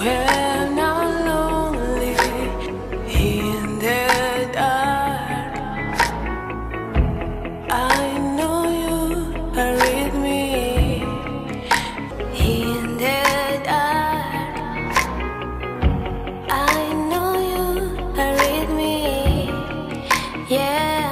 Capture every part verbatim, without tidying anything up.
when I'm lonely in the dark. I know you are with me in the dark. I know you are with me, yeah.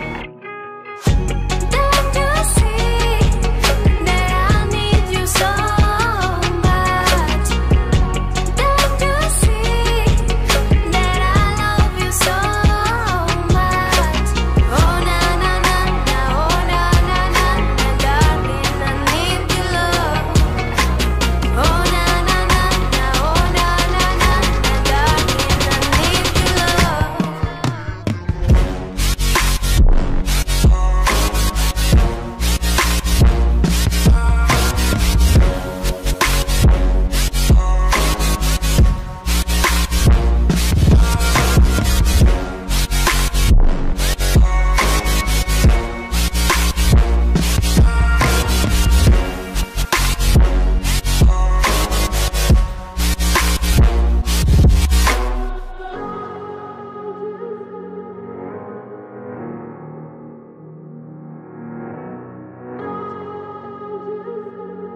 Don't you see that I need you so much? Don't you see that I love you so much? Oh na na na na, oh na na na na, darling, I need your love. Oh na na na na, oh na na na na, darling, I need your love.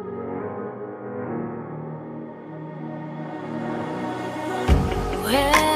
When